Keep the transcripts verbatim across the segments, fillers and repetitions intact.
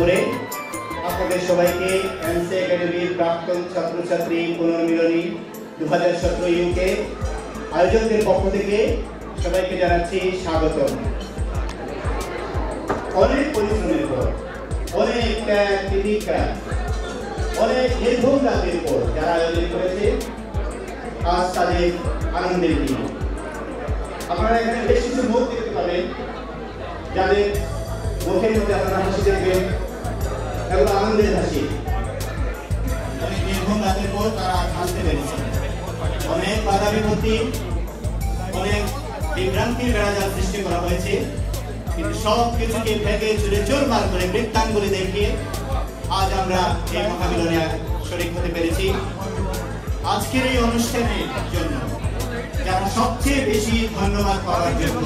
দুপুরে আপনাদের সবাইকে এমসি একাডেমির প্রাক্তন ছাত্রছাত্রী পুনর্মিলনী দু হাজার সতেরো ইউকে আয়োজকদের পক্ষ থেকে সবাইকে জানাচ্ছি স্বাগত। অনেক পরিশ্রমের পর, অনেক ত্যাগ তিতিক্ষা, অনেক নির্ঘুম রাতের পর যারা আয়োজন করেছে, আজ তাদের আনন্দের দিন। আপনারা এখানে বেশ কিছু মুখ দেখতে পাবেন, যাদের মুখের মধ্যে আপনারা হাসি দেখবেন, এগুলো আনন্দের হাসি। অনেক নির্ঘুম রাতের পর তারা হাসতে পেরেছে। অনেক বাধা বিপত্তি, অনেক বিভ্রান্তির বেড়াজাল সৃষ্টি করা হয়েছে, কিন্তু সব কিছুকে ভেঙে চুরে চোরমার করে বৃত্তাঙ্গুলি দেখিয়ে আজ আমরা এই মহামিলনে শরীক হতে পেরেছি। আজকের এই অনুষ্ঠানের জন্য যারা সবচেয়ে বেশি ধন্যবাদ পাওয়ার যোগ্য,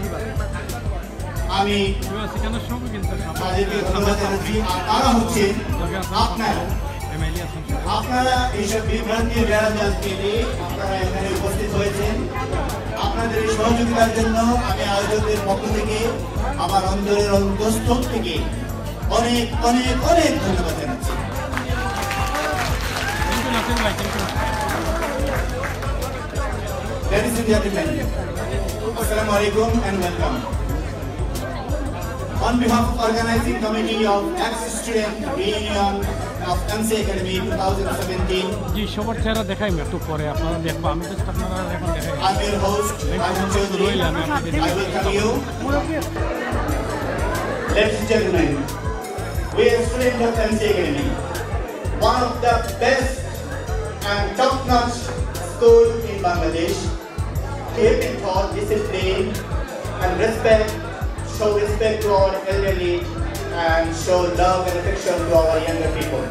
আমি তাদেরকে ধন্যবাদ জানাচ্ছি। আর তারা হচ্ছেন আপনারা। আপনারা এইসব বিভ্রান্তির বেড়াজাল কেটে আপনারা এখানে উপস্থিত হয়েছেন। আপনাদের এই সহযোগিতার জন্য আমি আয়োজকদের পক্ষ থেকে, আমার অন্তরের অন্তঃস্থল থেকে অনেক অনেক অনেক ধন্যবাদ জানাচ্ছি। Ladies and gentlemen, Assalamu alaikum and welcome. On behalf of organizing committee of ex-student reunion of MC Academy twenty seventeen, জি সবার চেহারা দেখাই না, একটু পরে আপনারা দেখবো। আমি জাস্ট আপনারা এখন দেখাই। I'm your host, Ariana Banqueting Suite. I welcome you. Ladies and gentlemen, we are students of MC Academy, one of the best and top-notch school in Bangladesh. We have been taught discipline and respect, show respect to our elderly, and show love and affection to our younger people.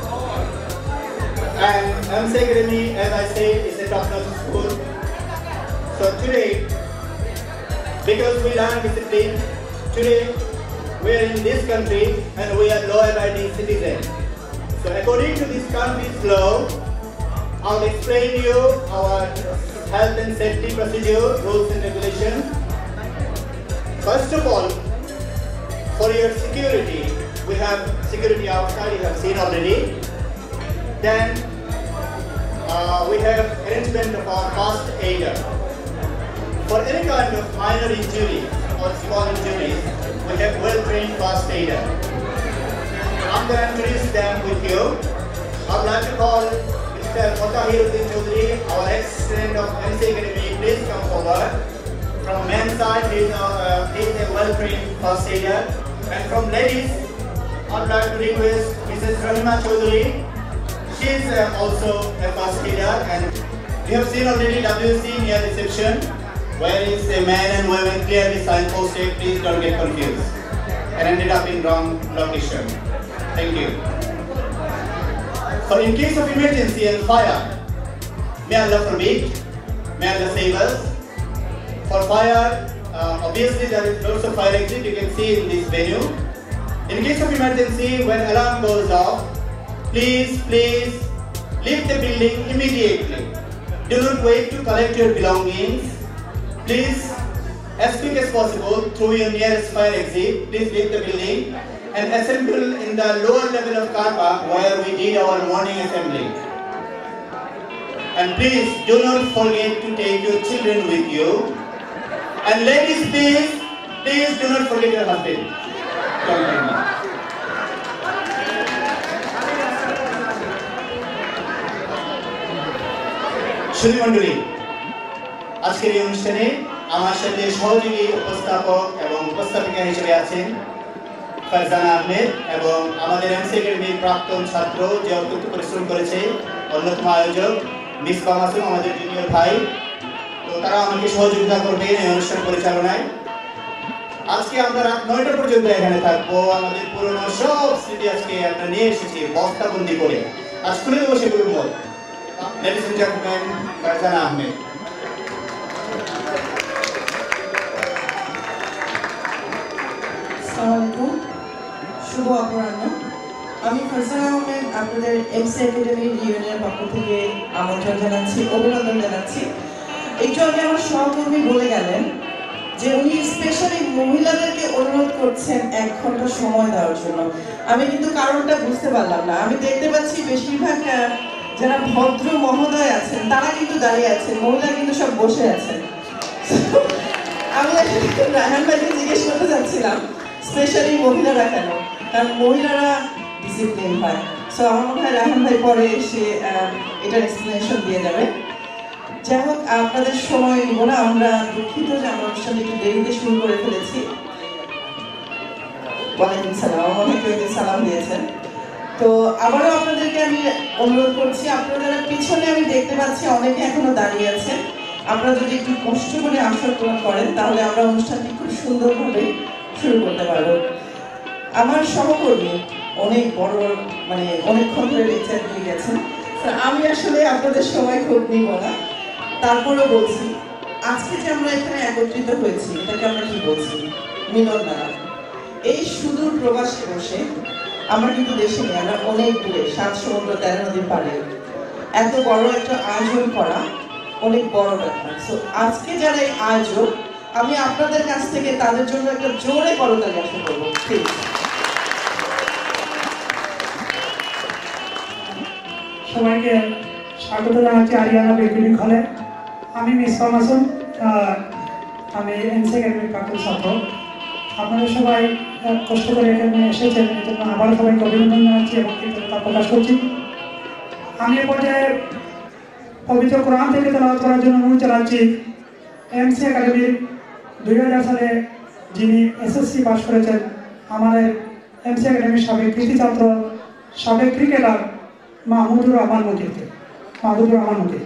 And MC Academy, as I say, is a top-notch school. So today, because we learn discipline, today we are in this country and we are law-abiding citizens. So according to this country's law, I'll explain you our health and safety procedure, rules and regulations. First of all, for your security, we have security outside, you have seen already. Then uh, we have arrangement of our first aider. For any kind of minor injury or small injuries, we have well-trained first aider. I'm going to introduce them with you. I would like to call Mister Motahiruddin Choudhury, our ex-student of MC Academy. Please come forward. From men's side, he is a, uh, he is a well-trained first aider. And from ladies, I would like to request Missus Rahima Choudhury. She is uh, also a first aider, and you have seen already W C near reception, where is a man and women clearly signposted. Please don't get confused and ended up in wrong location. Thank you. For in case of emergency and fire, may Allah forbid, may Allah save us. For fire, uh, obviously there is lots of fire exit you can see in this venue. In case of emergency, when alarm goes off, please, please leave the building immediately. Do not wait to collect your belongings. Please, as quick as possible, through your nearest fire exit, please leave the building and assemble in the lower level of car park where we did our morning assembly. And please do not forget to take your children with you. And ladies, please, please do not forget your husband. Don't mind me. সুধী মণ্ডলী, আজকের এই অনুষ্ঠানে আমার সাথে সহযোগী উপস্থাপক এবং উপস্থাপিকা হিসেবে আছেন ফারজানা আহমেদ এবং আমাদের এমসি একাডেমির প্রাক্তন ছাত্র যে অত্যন্ত পরিশ্রম করেছে, অন্যতম আয়োজক মিস বামাসুম, আমাদের জুনিয়র ভাই। তো তারা আমাকে সহযোগিতা করবেন এই অনুষ্ঠান পরিচালনায়। আজকে আমরা রাত নয়টা পর্যন্ত এখানে থাকবো। আমাদের পুরনো সব স্মৃতি আজকে আমরা নিয়ে এসেছি বস্তাবন্দি করে। আজ খুলে দেবো সেগুলোর মত। Ladies and gentlemen, Farzana Ahmed. শুভ অপরাহ্ন। আমি ফারজানা আহমেদ আপনাদের এমসি একাডেমি রিউনিয়নের পক্ষ থেকে আমন্ত্রণ জানাচ্ছি, অভিনন্দন জানাচ্ছি। একটু আগে আমার সহকর্মী বলে গেলেন যে উনি স্পেশালি মহিলাদেরকে অনুরোধ করছেন এক ঘন্টা সময় দেওয়ার জন্য। আমি কিন্তু কারণটা বুঝতে পারলাম না। আমি দেখতে পাচ্ছি বেশিরভাগ যারা ভদ্র মহোদয় আছেন তারা কিন্তু দাঁড়িয়ে আছেন, মহিলা কিন্তু সব বসে আছেন। আমি রায়হান ভাইকে জিজ্ঞেস করতে চাচ্ছিলাম স্পেশালি মহিলারা কেন, কারণ মহিলারা ডিসিপ্লিন হয়। সো আমার মনে হয় রায়হান ভাই পরে এসে এটার এক্সপ্লেনেশন দিয়ে যাবে। যাই হোক, আপনাদের সময় নিব না, আমরা দুঃখিত যে আমরা অনুষ্ঠানটি একটু দেরিতে শুরু করে ফেলেছি। ওয়ালাইকুম সালাম, আমার কেউ সালাম দিয়েছেন। তো আবারও আপনাদেরকে আমি অনুরোধ করছি, আপনারা যারা পিছনে আমি দেখতে পাচ্ছি অনেকে এখনো দাঁড়িয়ে আছেন, আপনারা যদি একটু কষ্ট করে আসন পূরণ করেন তাহলে আমরা অনুষ্ঠানটি খুব সুন্দরভাবে শুরু করতে পারবো। আমার সহকর্মী অনেক বড় বড় মানে অনেকক্ষণ ধরে লেকচার দিয়ে গেছেন, আমি আসলে আপনাদের সময় খুব নিব না। তারপরেও বলছি, আজকে যে আমরা এখানে একত্রিত হয়েছি এটাকে আমরা কি বলছি? মিলন মেলা। এই সুদূর প্রবাসে বসে আমরা কিন্তু দেশে নেই, আমরা অনেক দূরে, সাত সমুদ্র তেরো নদীর পাড়ে। এত বড় একটা আয়োজন করা অনেক বড় ব্যাপার। সো আজকে যারা এই আয়োজক, আমি আপনাদের কাছ থেকে তাদের জন্য একটা জোরে করতালি আশা করবো। ঠিক সবাইকে স্বাগত জানাচ্ছি আরিয়ানা বেঙ্কুটিং হলে। আমি মিসবাহ মাসুম, আমি এমসি একাডেমির প্রাক্তন ছাত্র। আপনারা সবাই কষ্ট করে এখানে এসেছেন, এই জন্য আবার সবাইকে অভিনন্দন জানাচ্ছি এবং কৃতজ্ঞতা প্রকাশ করছি। আমি এ পর্যায়ে পবিত্র কোরআন থেকে তেলাওয়াত করার জন্য অনুরোধ জানাচ্ছি এমসি একাডেমির দুই হাজার সালে যিনি এসএসসি পাস করেছেন, আমাদের এমসি একাডেমির সাবেক কৃতি ছাত্র, সাবেক ক্রিকেটার মাহমুদুর রহমান মুকিদকে। মাহমুদুর রহমান মুকিদ।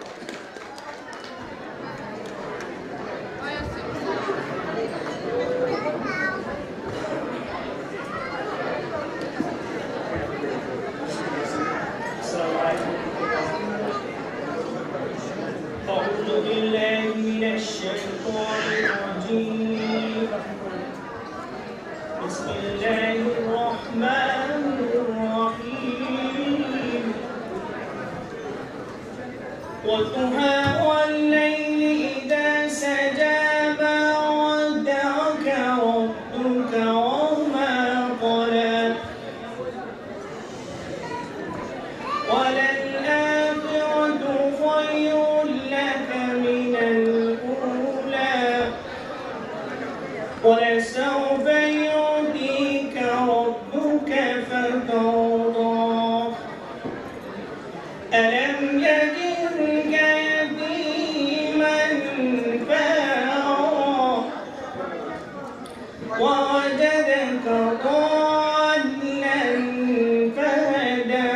والضحى والليل إذا سجى ما ودعك ربك وما قلى وللآخرة خير لك من الأولى ولسوف يعطيك ربك فترضى ألم يجدك يتيما فآوى ووجدك ضالا فهدى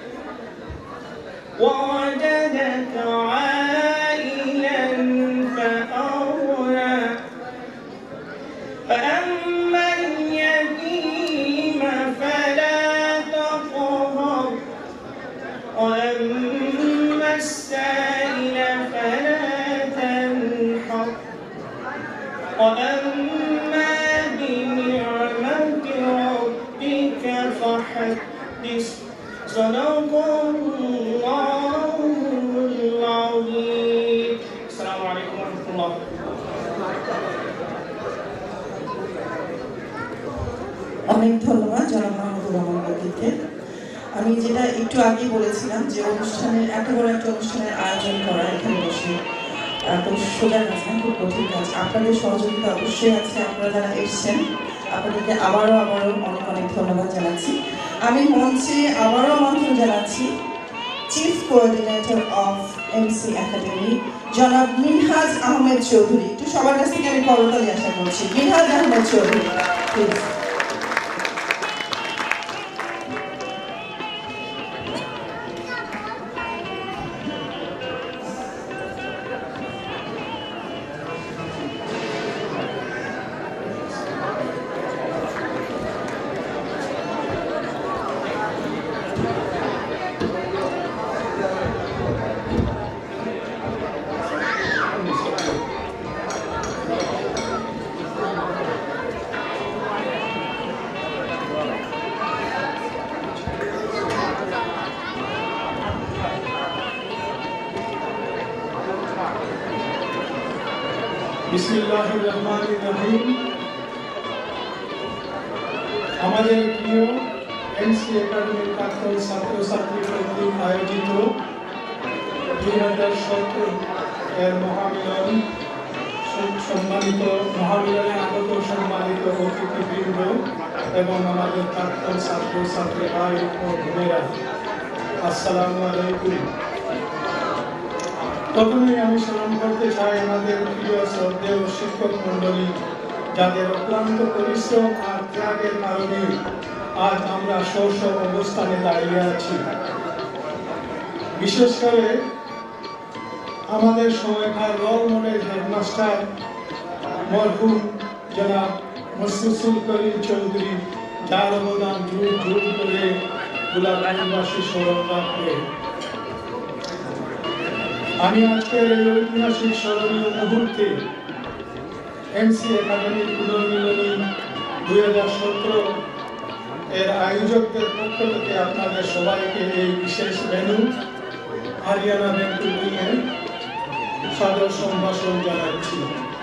ووجدك عائلا فأغنى فأما اليتيم فلا تقهر وأما السائل فلا تنحر وأما بنعمة ربك فحدث صدق الله العظيم. السلام عليكم ورحمة الله. অনেক ধন্যবাদ জনাব মাহমুদুর রহমান মুকিদকে। আমি যেটা একটু আগে বলেছিলাম যে অনুষ্ঠানের এত বড় একটা অনুষ্ঠানের আয়োজন করা এখানে বসে এত সোজা কাজ না, খুব কঠিন কাজ। আপনাদের সহযোগিতা অবশ্যই আছে, আপনারা যারা এসছেন আপনাদেরকে আবারও আবারও অনেক অনেক ধন্যবাদ জানাচ্ছি। আমি মঞ্চে আবারও আমন্ত্রণ জানাচ্ছি chief coordinator of MC academy জনাব মিনহাজ আহমেদ চৌধুরী। একটু সবার কাছ থেকে আমি করতালি আশা করছি। মিনহাজ আহমেদ চৌধুরী প্লিজ। बिस्मिल्लाहिर्रहमानिर्रहीम আমাদের প্রিয় এনসি একাডেমির প্রাক্তন ছাত্রছাত্রী কর্তৃক আয়োজিত দুই হাজার সতেরো এর মহামিলন সম্মানিত মহামিলনে আগত সম্মানিত অতিথিবৃন্দ এবং আমাদের প্রাক্তন ছাত্রছাত্রী ভাই ও বোনেরা, আসসালামু আলাইকুম। প্রথমেই আমি স্মরণ করতে চাই আমাদের প্রিয় শ্রদ্ধেয় শিক্ষক মণ্ডলী, যাদের অক্লান্ত পরিশ্রম আর ত্যাগের কারণে আজ আমরা স্ব স্ব অবস্থানে দাঁড়িয়ে আছি। বিশেষ করে আমাদের সময়কার রোল মডেল হেডমাস্টার মরহুম জনাব মুসলিম করিম চৌধুরী, যার অবদান যুগ যুগ করে গোলাপবাসী স্মরণ রাখবে। আমি আজকের এই ঐতিহাসিক স্মরণীয় মুহূর্তে এমসি একাডেমির পুনর্মিলনী দুই হাজার সতেরো এর আয়োজকদের পক্ষ থেকে আপনাদের সবাইকে এই বিশেষ ভেন্যু আরিয়ানা ব্যাংকুয়েটিং এর সাদর সম্ভাষণ জানাচ্ছি।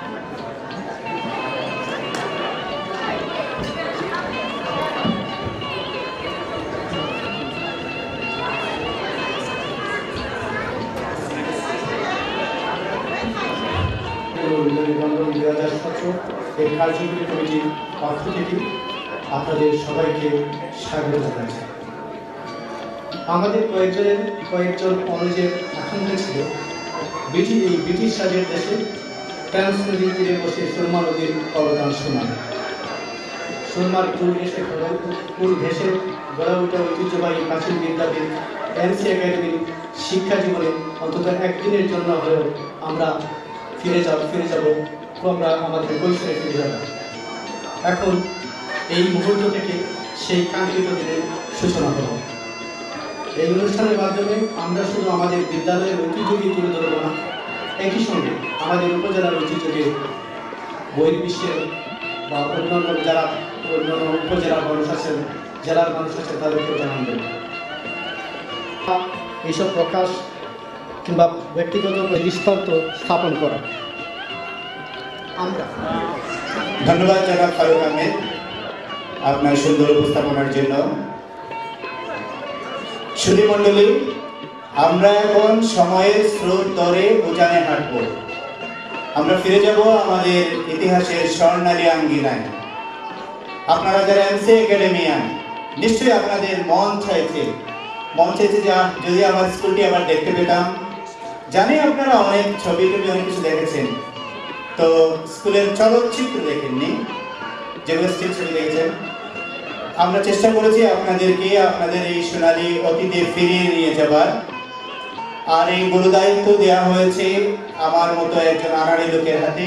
দুই হাজার সতেরো এই কার্যকরী কমিটির পক্ষ থেকে আপনাদের সবাইকে স্বাগত জানাচ্ছি। আমাদের কয়েকজনের কয়েকজন অনুজের আকাঙ্ক্ষা ছিল ব্রিটিশ এই ব্রিটিশ রাজের দেশে ট্রান্স নদীর তীরে বসে সুরমা নদীর অবদান শোনান। সুরমার কুল ঘেসে কুল ঘেসে গড়ে ওঠা ঐতিহ্যবাহী প্রাচীন বিদ্যাপীঠ এমসি একাডেমির শিক্ষা জীবনে অন্তত একদিনের জন্য হলেও আমরা ফিরে যাব ফিরে যাব আমরা আমাদের কৈশোরে ফিরে যাব। এখন এই মুহূর্ত থেকে সেই কাঙ্ক্ষিত দিনের সূচনা হল। এই অনুষ্ঠানের মাধ্যমে আমরা শুধু আমাদের বিদ্যালয়ের ঐতিহ্যকে তুলে ধরব না, একই সঙ্গে আমাদের উপজেলার ঐতিহ্যকে বহির্বিশ্বের বা অন্যান্য যারা অন্যান্য উপজেলার মানুষ আছেন, জেলার মানুষ আছেন, তাদেরকে জানান দেব। এইসব প্রকাশ কিংবা ব্যক্তিগত দৃষ্টান্ত স্থাপন করা। আমরা ধন্যবাদ জনাব ফারুক আহমেদ আপনার সুন্দর উপস্থাপনার জন্য। সুধী মণ্ডলী, আমরা এখন সময়ের স্রোত ধরে উজানে হাঁটব। আমরা ফিরে যাব আমাদের ইতিহাসের স্বর্ণালী আঙ্গিনায়। আপনারা যারা এমসি একাডেমিয়ান, নিশ্চয়ই আপনাদের মন চাইছে মন চাইছে যে যদি আমার স্কুলটি আবার দেখতে পেতাম। জানি আপনারা অনেক ছবি টবি অনেক কিছু দেখেছেন, তো স্কুলের চলচ্চিত্র দেখেননি, যেগুলো স্টিল ছবি দেখেছেন। আমরা চেষ্টা করেছি আপনাদেরকে আপনাদের এই সোনালী অতীতে ফিরিয়ে নিয়ে যাবার, আর এই গুরুদায়িত্ব দেওয়া হয়েছে আমার মতো একজন আনাড়ি লোকের হাতে।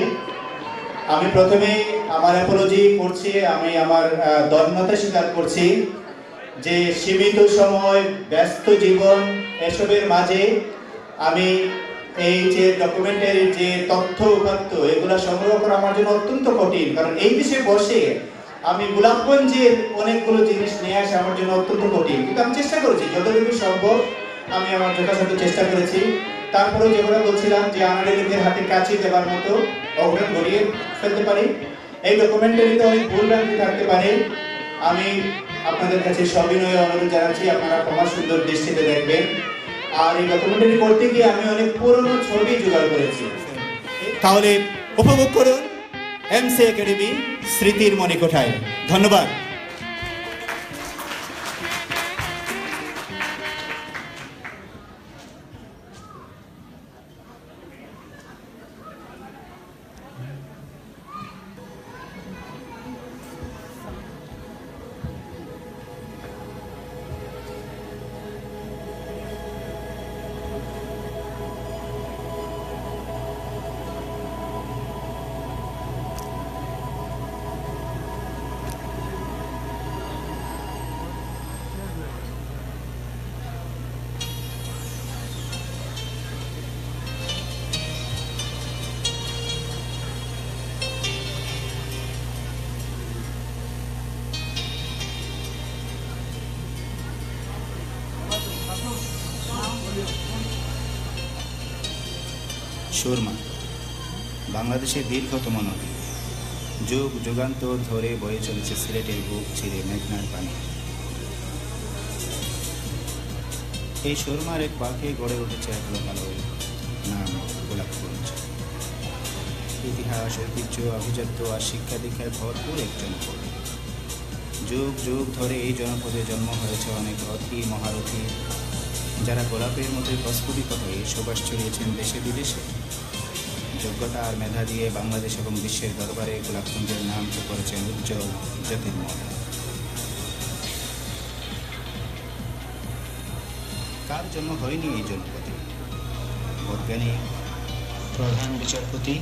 আমি প্রথমে আমার অ্যাপোলজি করছি, আমি আমার দন্যতা স্বীকার করছি যে সীমিত সময়, ব্যস্ত জীবন, এসবের মাঝে আমি এই যে ডকুমেন্টারির যে তথ্য উপাত্ত এগুলো সংগ্রহ করা আমার জন্য অত্যন্ত কঠিন, কারণ এই দেশে বসে আমি গোলাপগঞ্জের অনেকগুলো জিনিস নিয়ে আসা আমার জন্য অত্যন্ত কঠিন। কিন্তু আমি চেষ্টা করেছি যতটুকু সম্ভব, আমি আমার যথাসাধ্য চেষ্টা করেছি। তারপরেও যেগুলো বলছিলাম যে আনাড়ি লোকের হাতে কাছে দেওয়ার মতো অঘটন ঘটিয়ে ফেলতে পারি, এই ডকুমেন্টারিতে অনেক ভুল ভ্রান্তি থাকতে পারে। আমি আপনাদের কাছে সবিনয়ে অনুরোধ জানাচ্ছি আপনারা ক্ষমা সুন্দর দৃষ্টিতে দেখবেন। আর এই ডকুমেন্টারি করতে গিয়ে আমি অনেক পুরনো ছবি জোগাড় করেছি। তাহলে উপভোগ করুন এমসি একাডেমি স্মৃতির মণিকোঠায়। ধন্যবাদ। সুরমা বাংলাদেশের দীর্ঘতম নদী। যুগ যুগান্তর ধরে বয়ে চলেছে সিলেটের বুক চিরে মেঘনার পানি। এই সুরমার এক বাঁকে গড়ে উঠেছে এক লোকালয়, নাম গোলাপগঞ্জ। ইতিহাস, ঐতিহ্য, আভিজাত্য আর শিক্ষা দীক্ষায় ভরপুর এক জনপদ। যুগ যুগ ধরে এই জনপদে জন্ম হয়েছে অনেক রথী মহারথী, যারা গোলাপের মতোই প্রস্ফুটিত হয়ে সুবাস ছড়িয়েছেন দেশে বিদেশে। যোগ্যতা আর মেধা দিয়ে বাংলাদেশ এবং বিশ্বের দরবারে গোলাপগঞ্জের নাম তো করেছেন উজ্জ্বল জ্যোতির্ময়। কার জন্ম হয়নি এই জনপদে? বৈজ্ঞানিক, প্রধান বিচারপতি,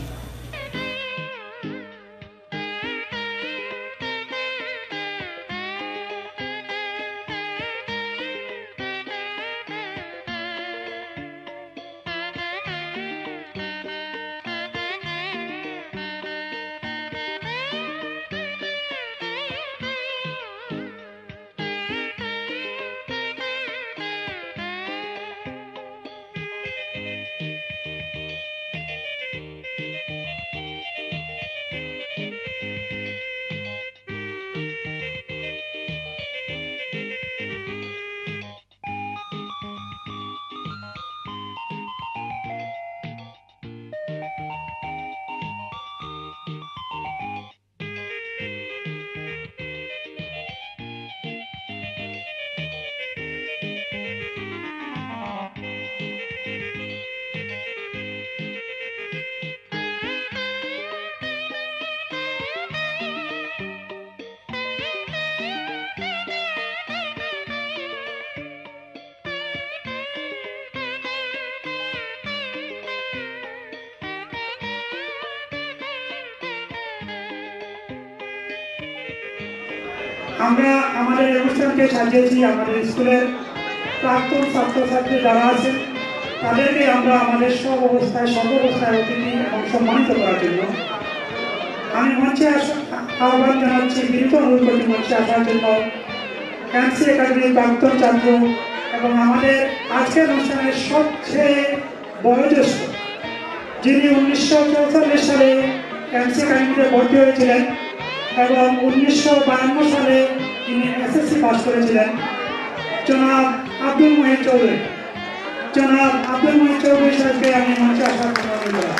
আমরা আমাদের অনুষ্ঠানকে সাজিয়েছি আমাদের স্কুলের প্রাক্তন ছাত্রছাত্রী যারা আছেন তাদেরকে আমরা আমাদের সব অবস্থায় সব অবস্থায় অতিথি এবং সম্মানিত করার জন্য আমি মঞ্চে আহ্বান জানাচ্ছি, বিনীত অনুরোধ করছি মঞ্চে আসার জন্য এমসি একাডেমির প্রাক্তন ছাত্র এবং আমাদের আজকের অনুষ্ঠানের সবচেয়ে বয়োজ্যেষ্ঠ, যিনি উনিশশো চৌচল্লিশ সালে এমসি একাডেমিতে ভর্তি হয়েছিলেন এবং উনিশশো বায়ান্ন সালে তিনি এসএসসি পাস করেছিলেন, জনাব আব্দুল মহিদ চৌধুরী। জনাব আব্দুল মহিদ চৌধুরী সাহেবকে আমি মঞ্চে আসার জন্য অনুরোধ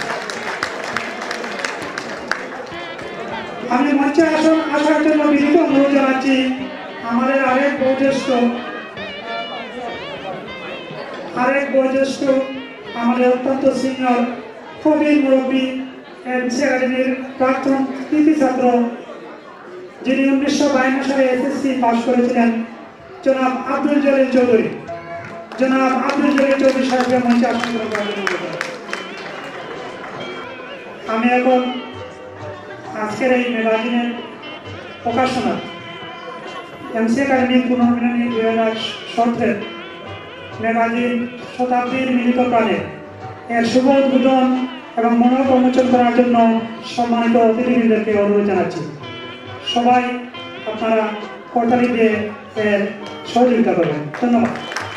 আমি মঞ্চে আসন আসার জন্য বিনীত অনুরোধ জানাচ্ছি আমাদের আরেক বয়োজ্যেষ্ঠ আরেক বয়োজ্যেষ্ঠ আমাদের অত্যন্ত সিনিয়র প্রবীণ মুরব্বী এমসি একাডেমির প্রাক্তন কৃতি ছাত্র, যিনি উনিশশো বায়ান্ন সালে এসএসসি পাস করেছিলেন, জনাব আব্দুল জলিল চৌধুরী। জনাব আব্দুল জলিল চৌধুরী সাহেবকে মঞ্চে আসন গ্রহণ করার জন্য আমি এখন আজকের এই ম্যাগাজিনের প্রকাশনা এমসি একাডেমি পুনর্মিলনী দুই হাজার সতেরো ম্যাগাজিন শতাব্দীর মিলিত প্রাণে এর শুভ উদ্বোধন এবং মনোরম উন্মোচন করার জন্য সম্মানিত অতিথিবৃন্দকে অনুরোধ জানাচ্ছি। সবাই আপনারা করতালি দিয়ে এর সহযোগিতা করবেন। ধন্যবাদ।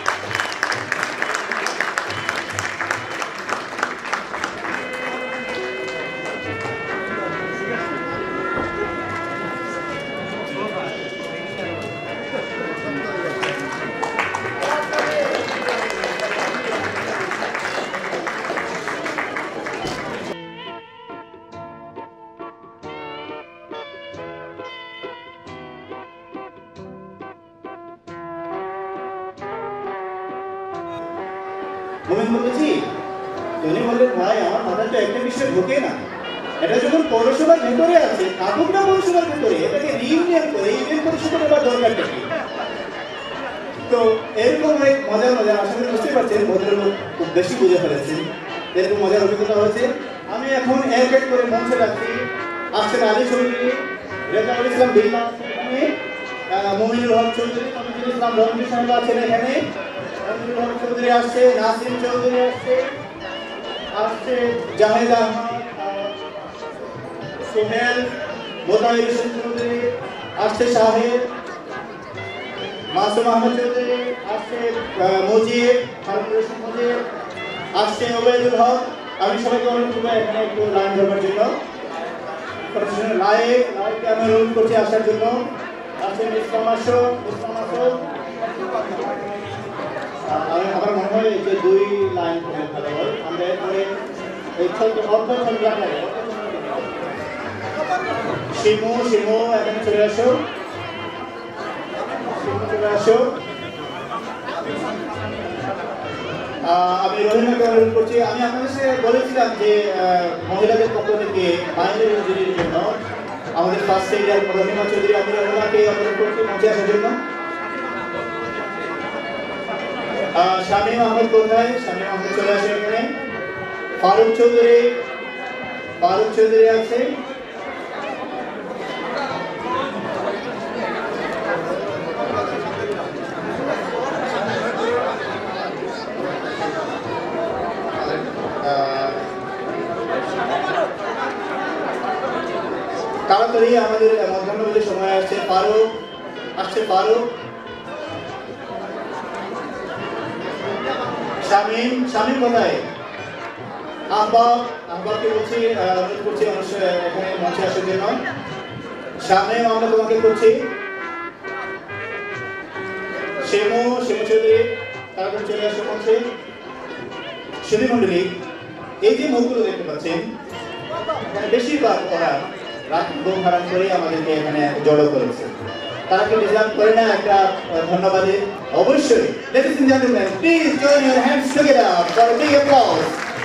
মোমেন বলেছি, উনি বললেন ভাই আমার মাথায় তো একটা বিষয় ঢোকে না, এটা যখন পৌরসভার ভেতরে আছে, কাকুকটা পৌরসভার ভেতরে, এটাকে রিইউনিয়ন করে ইউনিয়ন পরিষদে নেবার দরকারটা কি? তো এরকম এক মজার মজার আশা করি বুঝতে পারছেন, ভদ্রলোক খুব বেশি বুঝে ফেলেছেন, এরকম মজার অভিজ্ঞতা হয়েছে। আমি এখন এক এক করে মঞ্চে রাখছি। আসছেন আলী চৌধুরী, রেজাউল ইসলাম বিল্লা আছে এখানে, মমিনুল হক চৌধুরী, মমিনুল ইসলাম রঞ্জিত সাহেব আছেন এখানে, মমিনুল হক চৌধুরী আসছে, নাসিম চৌধুরী আসছে, আসছে জাহেদ আহমদ, সোহেল, মোতাহির হোসেন চৌধুরী আসছে, শাহেদ, মাসুম আহমদ চৌধুরী আসছে, মজিদ, হারুনুর রশিদ মজিদ আসছে, ওবায়দুল হক। আমি সবাইকে অনুরোধ করবো এখানে একটু লাইন ধরবার জন্য। লাইভ লাইভকে আমি অনুরোধ করছি আসার জন্য। আসছে মিস মাসো মিস মাসো আমি আমার মনে হয় যে দুই লাইন করে ভালো হয়। আমরা এরপরে এই ছোট অর্ধ সংখ্যাটা শিমু শিমু এখানে চলে আসো, শিমু চলে আসো। আমি রহিমাকে অনুরোধ করছি। আমি আপনাদের সাথে বলেছিলাম যে মহিলাদের পক্ষ থেকে বাইরের ইঞ্জিনিয়ারিং জন্য আমাদের ফার্স্ট এরিয়ার রহিমা চৌধুরী, আমি রহিমাকে অনুরোধ করছি মঞ্চে আসার জন্য। শামীম আহমেদ কোথায়? শামীম আহমেদ চলে আসে এখানে। ফারুক চৌধুরী, ফারুক চৌধুরী আছে। তাড়াতাড়ি আমাদের মধ্যাহ্নভোজের সময় আসছে। ফারুক আসছে, ফারুক। শামীম, শামীম কোথায়? আহবাব, আহবাবকে বলছি অনুরোধ করছি এখানে মঞ্চে আসার জন্য। শামীম আমরা তোমাকে করছি। শিমু, শিমু চৌধুরী তারপর চলে আসে মঞ্চে। সুধী মন্ডলী, এই যে মুখগুলো দেখতে পাচ্ছেন বেশিরভাগ ওরা রাত ঘুম হারাম করে আমাদেরকে এখানে জড়ো করেছে। তারা কি ডিজার্ভ করে না একটা ধন্যবাদে? অবশ্যই। Ladies and gentlemen, please join your hands together for a big applause.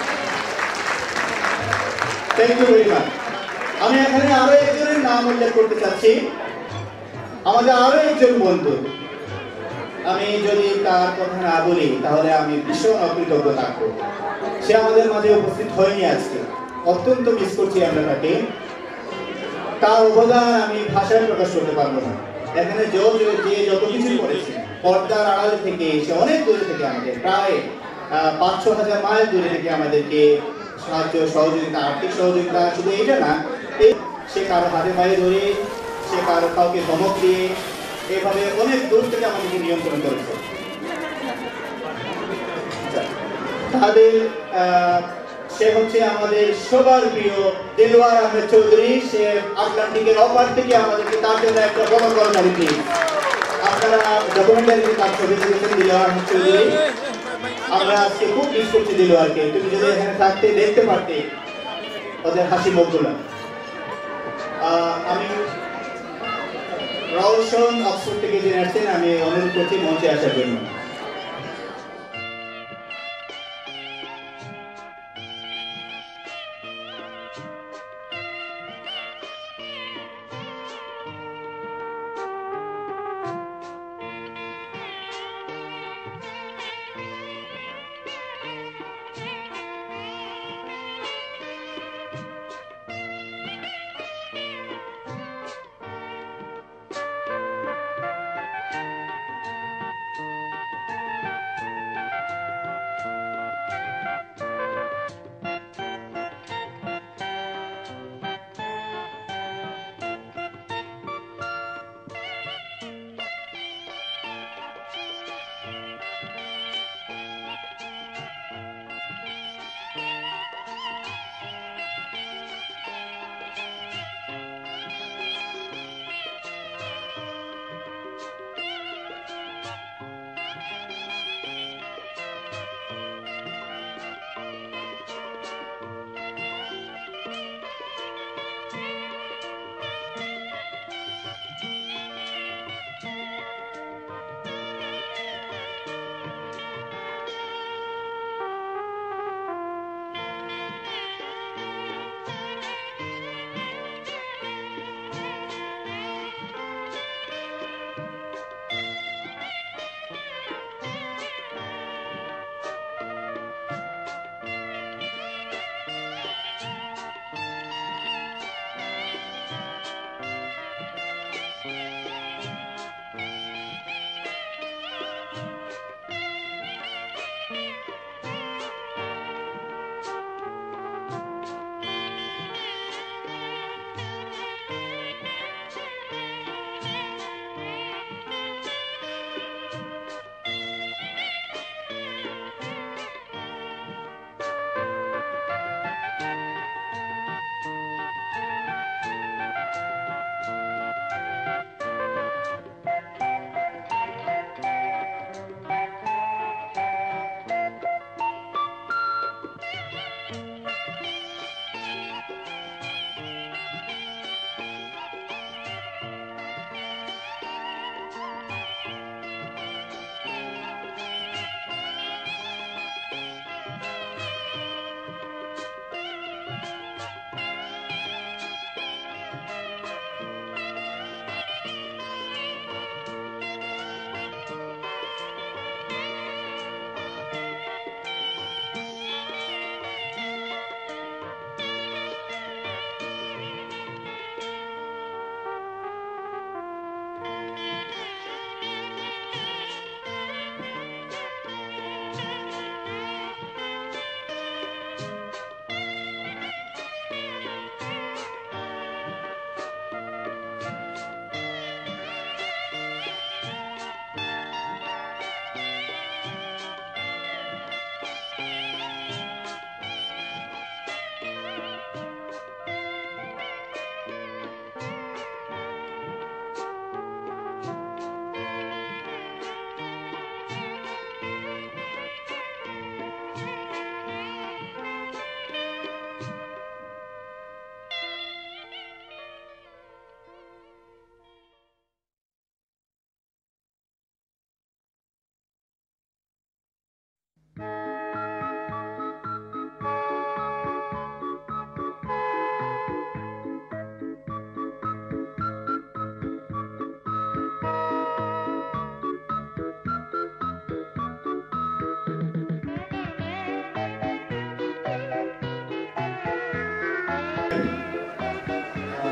Thank you very much. আমি এখানে আরো একজনের নাম উল্লেখ করতে চাচ্ছি, আমাদের আরো একজন বন্ধু। আমি যদি তার কথা না বলি তাহলে আমি ভীষণ অকৃতজ্ঞ থাকবো। সে আমাদের মাঝে উপস্থিত হয়নি আজকে, অত্যন্ত মিস করছি আমরা তাকে। তার অবদান আমি ভাষায় প্রকাশ করতে পারবো না। এখানে যে যত কিছু করেছে পর্দার আড়াল থেকে, সে অনেক দূরে থেকে আমাদের প্রায় পাঁচ ছ হাজার মাইল দূরে থেকে আমাদেরকে সাহায্য সহযোগিতা, আর্থিক সহযোগিতা, শুধু এটা না, সে কারো হাতে পায়ে ধরে, সে কারো কাউকে ধমক দিয়ে, এভাবে অনেক দূর থেকে আমাদেরকে নিয়ন্ত্রণ করেছে। তাদের সে হচ্ছে আমাদের সবার প্রিয় দিলওয়ার আহমেদ চৌধুরী। সে আটলান্টিকের অপার থেকে আমাদেরকে তার জন্য একটা বড় করতালি দিই। আপনারা ডকুমেন্টারিতে তার ছবি দেখেছেন দিলওয়ার আহমেদ চৌধুরী। আমরা আজকে খুব মিস করছি দিলওয়ারকে। তুমি যদি এখানে থাকতে দেখতে পারতে ওদের হাসি মুখগুলো। আমি রওশন অক্সফোর্ড থেকে যিনি আসছেন, আমি অনুরোধ করছি মঞ্চে আসার জন্য।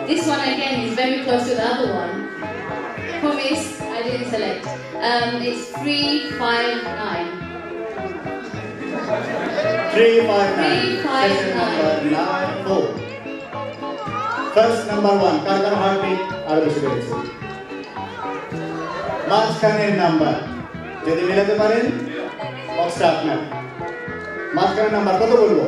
This one again is very close to the other one. Promise, I didn't select. Um, it's three five nine. three five nine. three five Second number nine four. First number one. Karkar heartbeat. আরো বেশি বেড়েছে। মাঝখানের number যদি মেলাতে পারেন বক্সটা আপনার। মাঝখানের নাম্বার কত বলবো?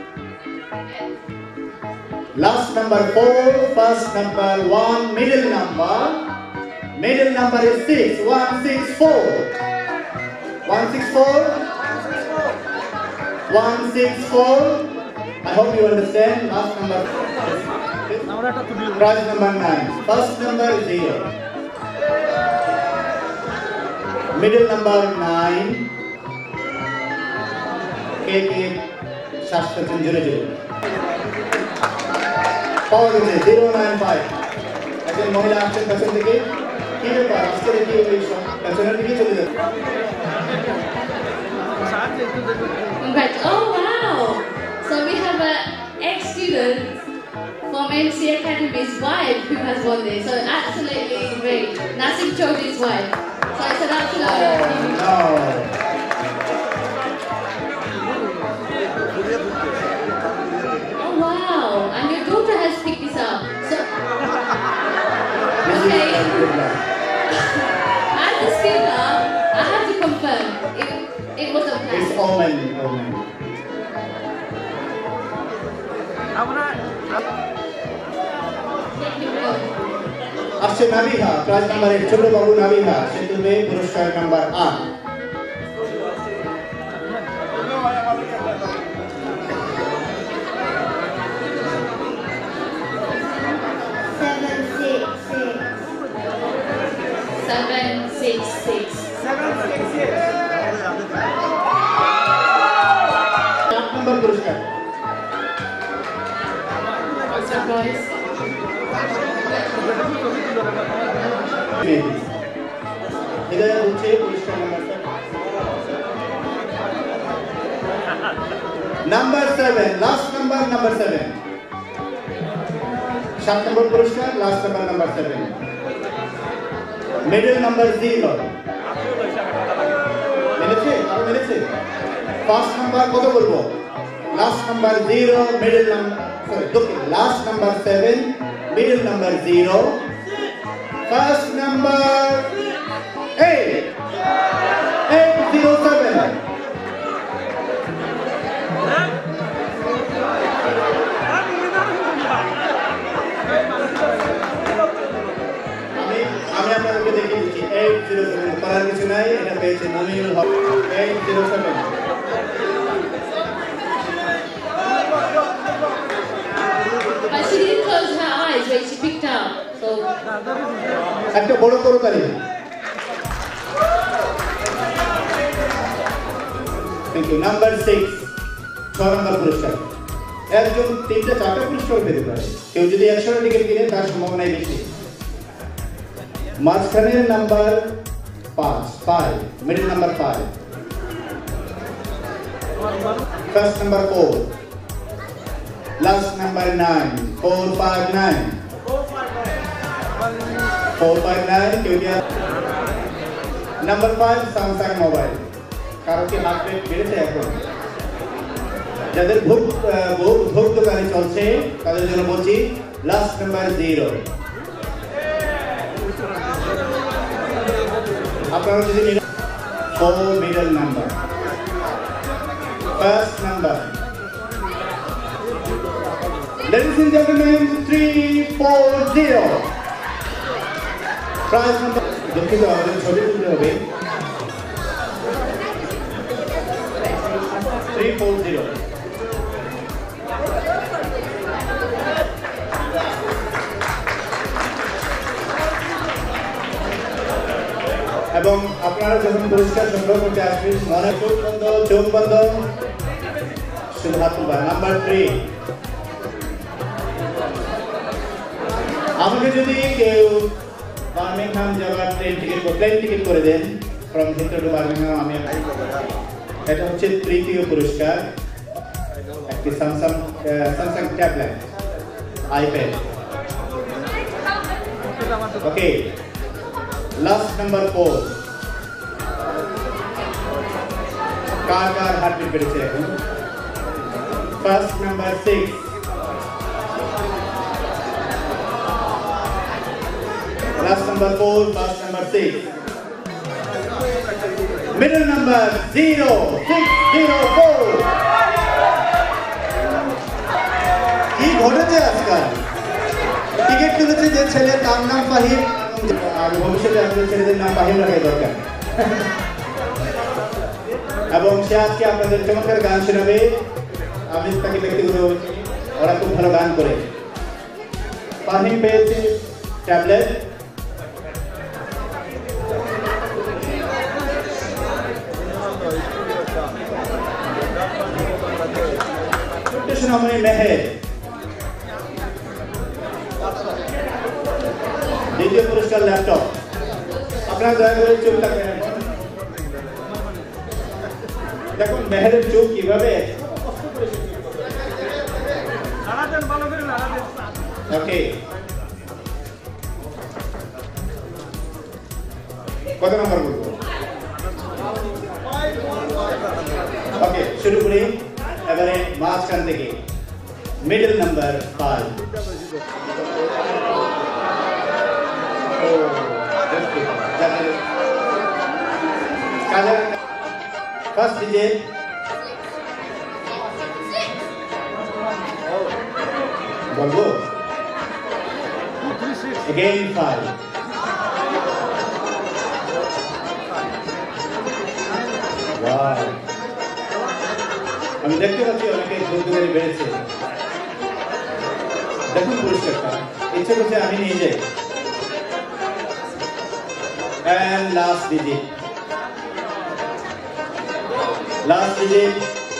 Last number four, first number one, middle number. Middle number is six. One six four. One six four. One six four. I hope you understand. Last number. Prize number nine. First number zero. Middle number nine. K K. Shasta zero zero. Power is zero nine five. একজন মহিলা আসছেন পেছন থেকে কি ব্যাপার আজকে দেখি ওই পেছনের দিকে চলে যাচ্ছে Congrats. Oh wow! So we have an ex-student from M C Academy's wife who has won this. So absolutely great. Nassim Chaudhry's wife. So it's an absolute honor. Oh, no. Oh wow! And your daughter has picked this up. So okay. As a speaker, I have to confirm it, it was a plan. It's omen, omen. আসছে Nabiha class number এক ছোট বাবু নাবিহা সে তুলবে পুরস্কার number আট Seven six six. আট নম্বর পুরস্কার Surprise. এটা হচ্ছে পুরস্কার নাম্বারটা number seven last number number seven সাত নম্বর পুরস্কার last number number seven middle number zero মেলেছে আরো মেলেছে ফার্স্ট নাম্বার কত বলবো last number zero middle number sorry দুঃখিত last number seven middle number zero first number eight eight zero seven আমি আপনাদেরকে দেখিয়ে দিচ্ছি eight zero seven করার কিছু নাই এটা পেয়েছে নমিনুল হক eight zero seven But she didn't close her eyes when she picked up. So একটা বড় করো তালি থ্যাংক ইউ নাম্বার সিক্স ছয় নম্বর পুরস্কার একজন তিনটা চারটা পুরস্কার পেতে পারে কেউ যদি একশোটা টিকিট কিনে তার সম্ভাবনাই বেশি মাঝখানের নাম্বার পাঁচ five middle number five first number four last number nine four five nine four five nine কেউ নাম্বার ফাইভ স্যামসাং মোবাইল কারো কি হার্ট রেট বেড়েছে এখন যাদের ভোগ ভোগ দোকানে চলছে তাদের জন্য বলছি লাস্ট নাম্বার জিরো আপনারা যদি four middle number first number ladies and gentlemen three four zero prize number দুঃখিত আমাদের ছবি তুলতে হবে three four zero এবং আপনারা যখন পুরস্কার সংগ্রহ করতে আসবেন মনে চোখ বন্ধ চোখ বন্ধ শুধু হাত তুলবা নাম্বার থ্রি আমাকে যদি কেউ বার্মিংহাম যাওয়ার ট্রেন টিকিট প্লেন টিকিট করে দেন ফ্রম হিথ্রো টু বার্মিংহাম আমি এটা হচ্ছে তৃতীয় পুরস্কার একটি Samsung Samsung tablet iPad Okay. Last number four. Car car heartbeat বেড়েছে এখন. First number six. Last number four, first number six. Middle number zero, six, zero, four. কি ঘটেছে আজকাল? টিকিট তুলেছে যে ছেলে তার নাম ফাহিম, আর ভবিষ্যতে আমাদের ছেলেদের নাম ফাহিম রাখাই দরকার। এবং সে আজকে আপনাদের চমৎকার গান শোনাবে। আমি তাকে ব্যক্তিগত, ওরা খুব ভালো গান করে। ফাহিম পেয়েছে ট্যাবলেট, সোনামণি মেহের, দ্বিতীয় পুরস্কার ল্যাপটপ। আপনারা দয়া করে চোখ রাখবেন। দেখুন মেহেরের চোখ কিভাবে। ওকে, কত নম্বর বলবো? ওকে, শুরু করি এবারে মাঝখান থেকে। Middle number five. First digit. Bolbo. Again five. Wow. আমি দেখতে পাচ্ছি অনেকে ধৈর্যধারী বেড়েছে। দেখুন পুরস্কারটা, ইচ্ছে করছে আমি নিয়ে যাই। And last digit. Last digit.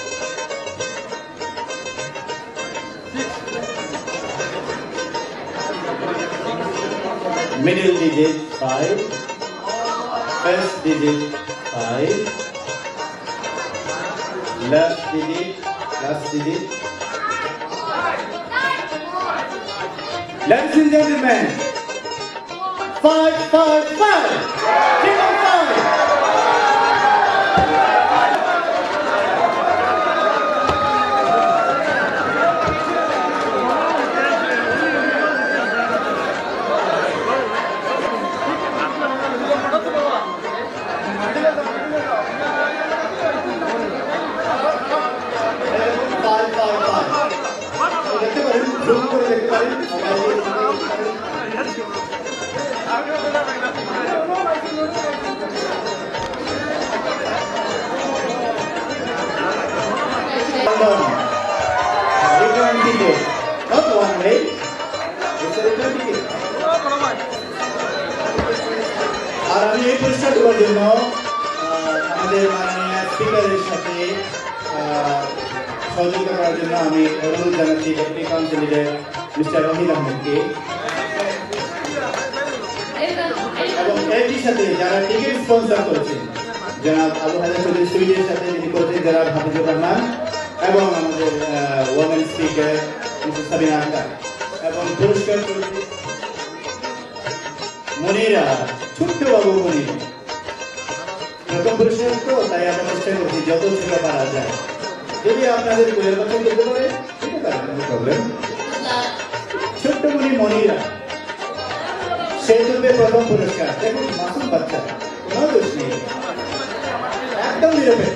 Middle digit five. First digit five. Last digit. Last digit. Ladies and gentlemen, five, five, five. Zero, five. Return ticket, not one way. It's a return ticket. আর আমি এই পুরস্কার দেওয়ার জন্য আমাদের মাননীয় স্পিকারের সাথে সহযোগিতা করার জন্য আমি অনুরোধ জানাচ্ছি ডেপুটি কাউন্সিলর মিস্টার রহিদ আহমেদকে। এবং এর সাথে যারা টিকিট স্পন্সর করেছেন, যারা আবু হাজার চৌধুরী সুইটের সাথে যিনি করেছেন, যারা হাফিজুর রহমান এবং আমাদের women speaker Mrs Sabina Akhtar, এবং পুরস্কার মনিরা, ছোট্ট বাবু মনিরা। প্রথম পুরস্কার তো তাই আমরা চেষ্টা করছি যত ছোট পারা যায়। যদি আপনাদের কোয়েল কথা বলতে পারে ঠিক আছে, কোনো প্রবলেম। ছোট্ট মনি মনিরা, সে তুলবে প্রথম পুরস্কার। দেখুন মাসুম বাচ্চা, কোনো দোষ নেই, একদম নিরপেক্ষ।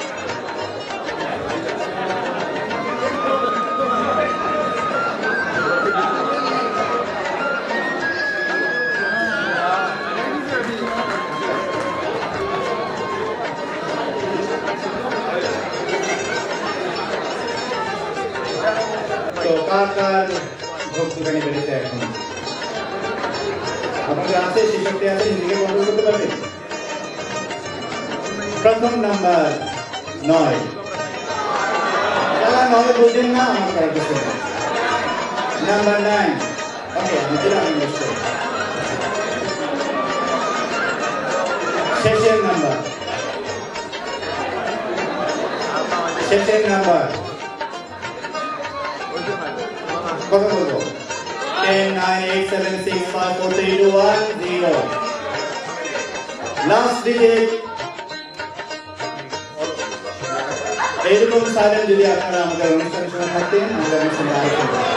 তো কার কার ভোগ দোকানে বেড়েছে এখন? আপনাদের আছে সেই শক্তি আছে, নিজেকে কন্ট্রোল করতে পারবেন। প্রথম নাম্বার নয়। যারা নয় বোঝেন না আমার করার কিছু না। Number nine. ওকে, আমি দিলাম নিশ্চয়। শেষের নাম্বার, শেষের নাম্বার কত বলবো? ten, nine, eight, seven, six, five, four, three, two, one, zero. Last digit. এরকম সাইলেন্ট যদি আপনারা আমাদের অনুষ্ঠানের সময় থাকতেন আমাদের অনুষ্ঠানে আয়োজন করতেন।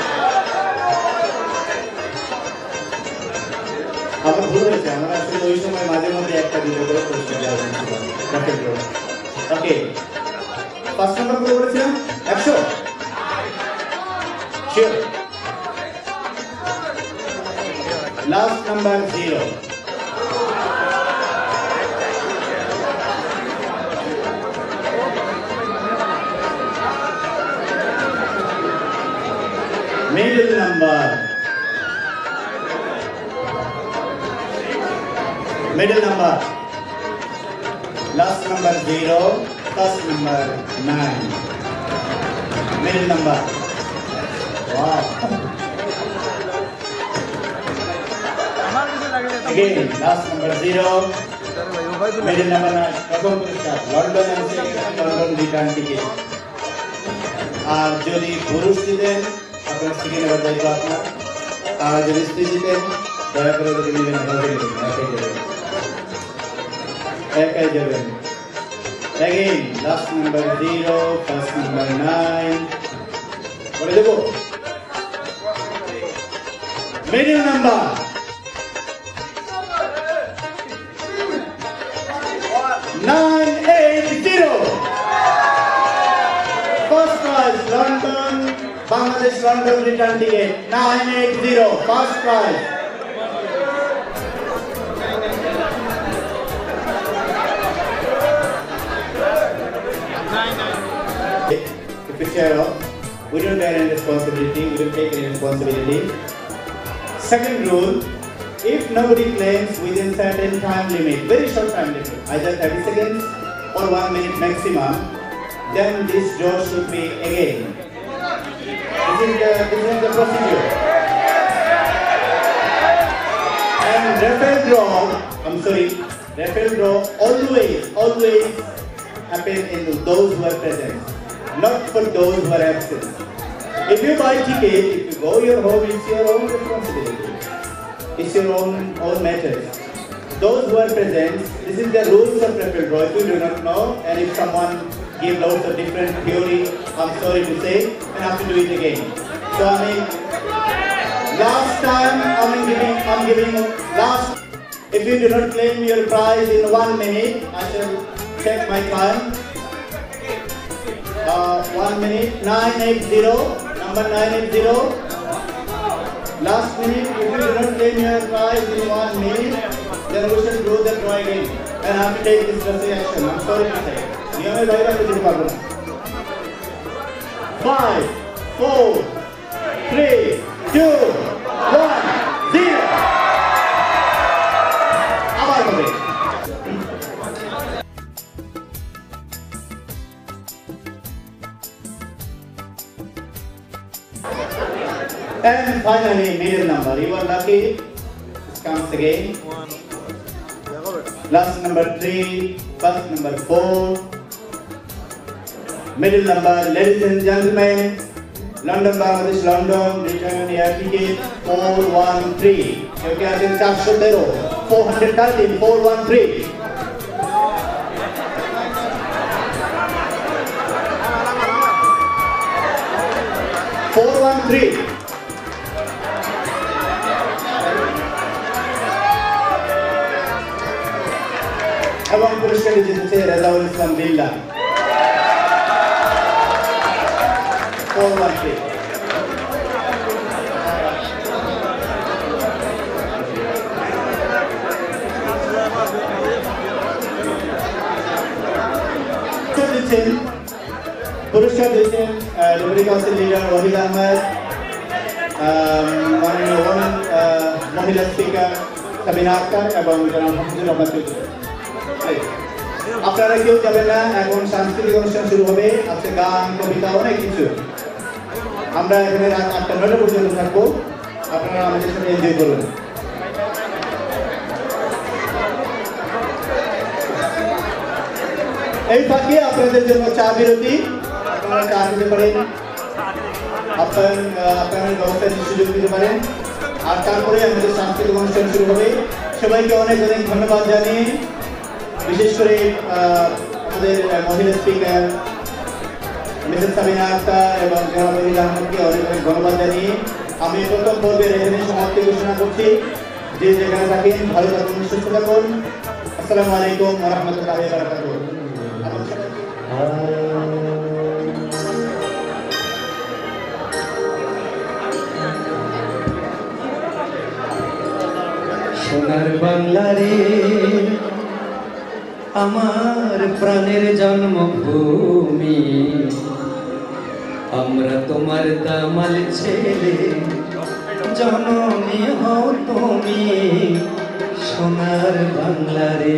আমার ভুল হয়েছে, আমরা আসলে ওই সময় মাঝে মধ্যে একটা দুটো করে পরিষ্কার আয়োজন ছিল। ওকে, ফার্স্ট নাম্বার করে বলেছিলাম একশো। Sure. Last number zero. Middle number. Middle number. Last number zero. First number nine. Middle number. Wow. Again, last number zero. Middle number nine. Welcome to the start. London and London return ticket. আর যদি পুরুষ দিতেন আপনার শিখে নেবার দায়িত্ব আপনার, আর যদি স্ত্রী দিতেন দয়া করে ওদেরকে নেবেন, একাই যাবেন একাই যাবেন। Again, last number zero, first number nine. বলে দেবো middle number. nine eight zero. First prize, London, Bangladesh London return ticket, nine eight zero, first prize. If we share off, we don't bear any responsibility, we don't take any responsibility. Second rule, if nobody claims within certain time limit, very short time limit, either thirty seconds or one minute maximum, then this draw should be again. This is the, this is the procedure. And referral draw, I'm sorry, referral draw always, always happen in those who are present, not for those who are absent. If you buy ticket, if you go your home, it's your own responsibility. It's your own, own matter. Those who are present, this is the rules of referral draw. If you do not know, and if someone give lots of different theory, I'm sorry to say, and I have to do it again. So I mean, last time I'm giving, I'm giving last. If you do not claim your prize in one minute, I shall check my time. Uh, one minute, nine eight zero, number nine eight zero. Last minute, if you do not claim your prize in one minute, then we shall do the draw again, and I have to take this drastic action. I'm sorry to say. Five, four, three, two, one, zero. আবার হবে। And finally, middle number. You are lucky. This comes again. Last number three, first number four. Middle number, ladies and gentlemen, London, Bangladesh, London, return air ticket four one three. Okay, I think four thirteen, four one three. four one three. এবং পুরস্কারে জিতেছে রেজাউল ইসলাম বিল্লা। four one three. পুরস্কার দিচ্ছেন deputy council leader Wahid Ahmed, মাননীয় women মহিলা speaker Sabina Akhtar এবং জনাব হাফিজুর রহমান চৌধুরী। আপনারা কেউ যাবেন না, এখন সাংস্কৃতিক অনুষ্ঠান শুরু হবে, আছে গান, কবিতা, অনেক কিছু। আমরা এখানে রাত আটটা নয়টা পর্যন্ত থাকবো, আপনারা আমাদের সাথে এনজয় করুন। এই ফাঁকে আপনাদের জন্য চা বিরতি, আপনারা চা খেতে পারেন। আপ্যায়ন আপ্যায়নের ব্যবস্থায় সুযোগ দিতে পারেন। আর তারপরে আমাদের সাংস্কৃতিক অনুষ্ঠান শুরু হবে। সবাইকে অনেক অনেক ধন্যবাদ জানিয়ে, বিশেষ করে আমাদের মহিলা স্পিকার মিসেস সাবিনা আক্তার এবং জনাব আলী আহমদকে অনেক অনেক ধন্যবাদ জানিয়ে আমি প্রথম পর্বের এখানে সমাপ্তি ঘোষণা করছি। যে যেখানে থাকেন ভালো থাকুন, সুস্থ থাকুন। আসসালামু আলাইকুম ওয়া রাহমাতুল্লাহি ওয়া বারাকাতুহু। সোনার বাংলা রে আমার প্রাণের জন্মভূমি, আমরা তোমার দামাল ছেলে, জননী হও তুমি সোনার বাংলা রে।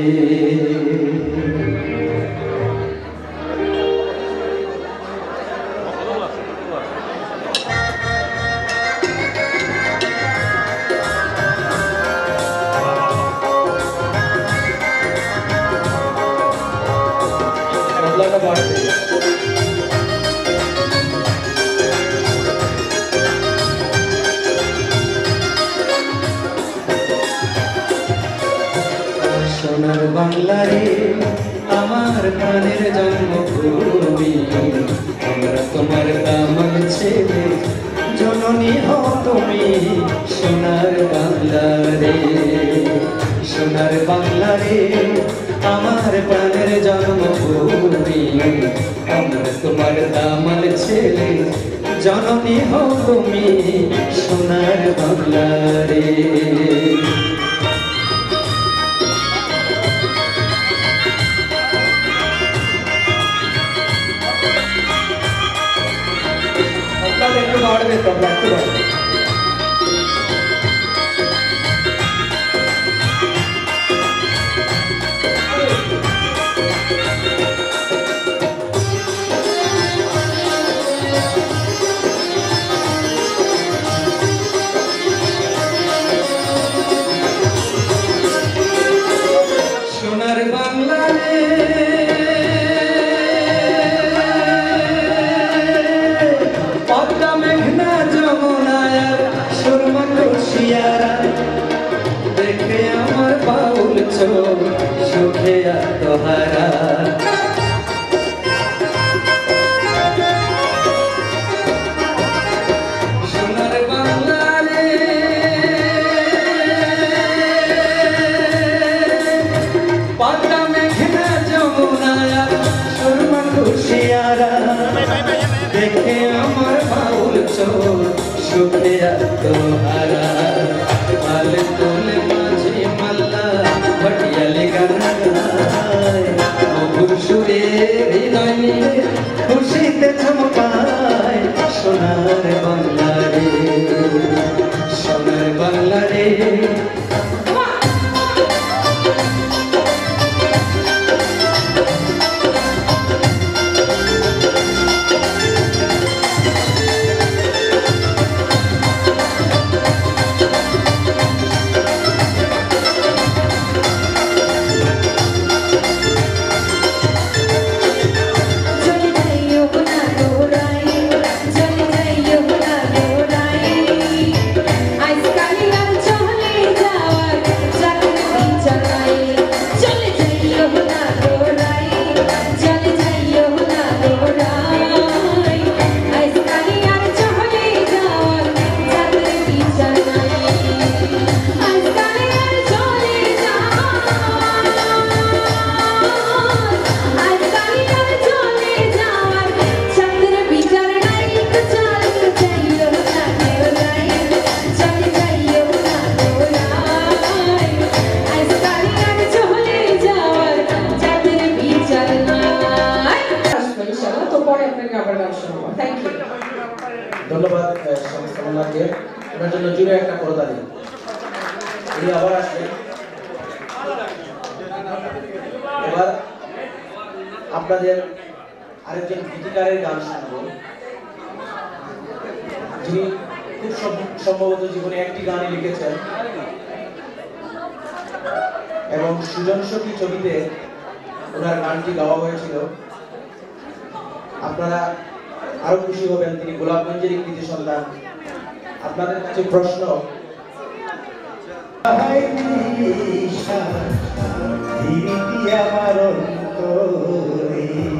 সোনার বাংলা রে আমার প্রাণের জন্মভূমি, আমরা তোমার দামাল ছেলে, জননী হও তুমি সোনার বাংলা রে। সোনার বাংলা রে আমার প্রাণের জন্মভূমি, আমরা তোমার দামাল ছেলে, জননী হও তুমি সোনার বাংলা রে। একটু বাড়বে তো, একটু বাড়বে। সোনার বাংলা রে পদ্মা মেঘনা যমুনায় সুরমা খুশিয়ারা, দেখে আমার বাউল চোখ সুখে আত্মহারা। সোনার বাংলা রে পদ্মা মেঘনা যমুনায় সুরমা খুশিয়ারা, দেখে আমার বাউল চোখ সুখে আত্মহারা। মাল তোলে মাঝে মাল্লা ভটিয়ালে গানায়, মধুর সুরে হৃদয় নিয়ে খুশিতে চমকায় সোনার বাংলা রে। সোনার বাংলা রে ধন্যবাদ সংস্থাকে, ওনার জন্য জুড়ে একটা করতালি। উনি আবার আসবেন। এবার আপনাদের আরেকজন গীতিকারের গান শুনবো, যিনি খুব সম্ভবত জীবনে একটি গানই লিখেছেন এবং সুজন সখী ছবিতে ওনার গানটি গাওয়া হয়েছিল। আপনারা আরো খুশি হবেন। তিনি গোলাপগঞ্জের কৃতি সন্তান। আপনাদের কাছে প্রশ্ন, আমার অন্তরে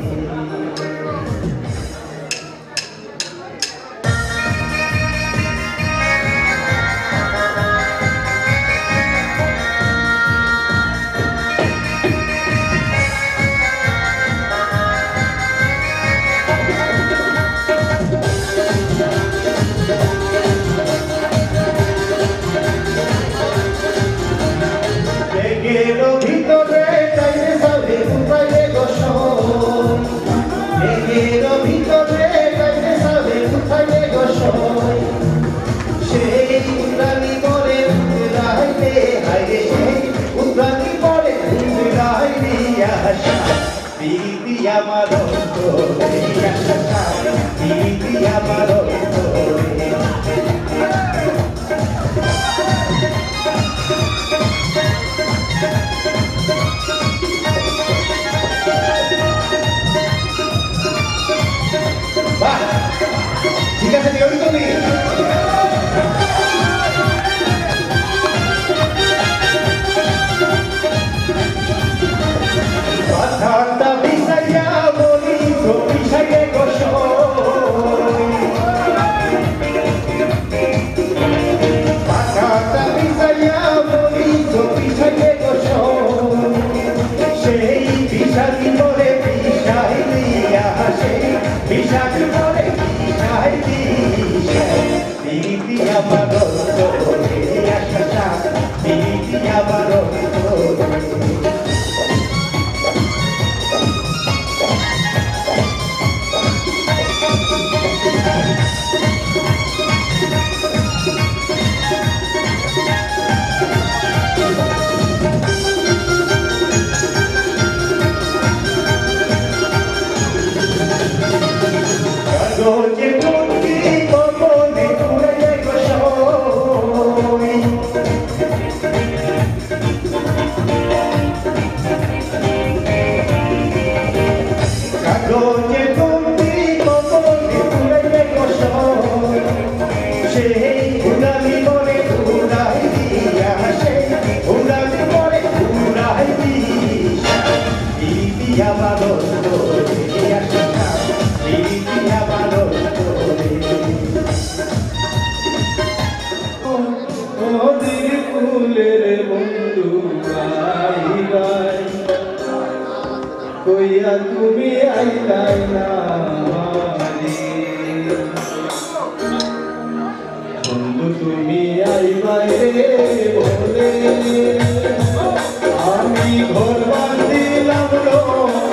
আমার অন্তরে আশা দিদি আমার অন্তরে বাহ ঠিক আছে কেউ তুমি কথাটা বিষয়া বলি তো বিষয়ে গোসই কথাটা বিষয়া বলি তো বিষয়ে গোসই সেই বিষাদি বলে বিষাই দিয়া সেই বিষাদি বলে বিষাই দিয়া দিদি আমার অন্তরে আশা দিদি আমার অন্তরে কাগজে টুকি কবনে পুরে গোসই কাগজে টুকি কবনে পুরে গোসই সেই উড়ালি বলে উড়াই দিয়া সেই উড়ালি বলে উড়াই দিয়া দিদি আমার অন্তরে আশা দিদি আমার অন্তরে নদীর ফুলের বন্ধু গাই গাই কইয়া তুমি আইলাই না বন্ধু তুমি আইবাই রে বলে আমি ঘর বাঁধিলাম